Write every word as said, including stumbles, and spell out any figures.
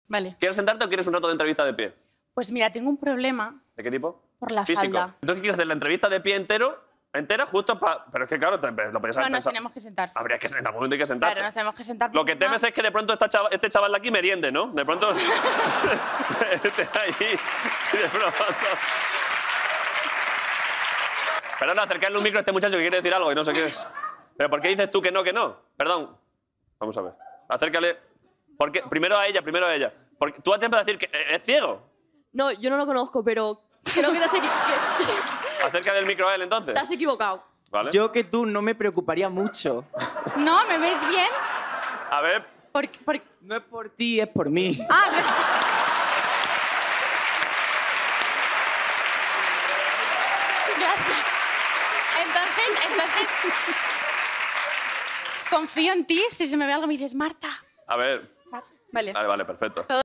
Vale. ¿Quieres sentarte o quieres un rato de entrevista de pie? Pues mira, tengo un problema ¿De qué tipo? por la Físico. falda. Entonces, ¿quieres hacer la entrevista de pie entero? ¿Entera? Justo para... Pero es que, claro, te, lo podías No, haber nos pensado. tenemos que sentarse. Habría que... En algún momento hay que sentarse. Claro, nos tenemos que sentar. Lo que temes es que de pronto esta chava- este chaval de aquí meriende, ¿no? De pronto... este ahí... y de pronto... Perdón, acercarle un micro a este muchacho que quiere decir algo y no sé qué es. ¿Pero por qué dices tú que no, que no? Perdón. Vamos a ver. Acércale... Porque... Primero a ella, primero a ella. Porque tú antes de decir que es ciego. No, yo no lo conozco, pero creo que te has, equi que Acerca del micro a él, entonces. te has equivocado. ¿Vale? Yo que tú no me preocuparía mucho. No, ¿me ves bien? A ver... Por, por... No es por ti, es por mí. Ah, pero... Gracias. Entonces, entonces... Confío en ti. Si se me ve algo me dices, Marta. A ver... Vale. Vale, vale, perfecto.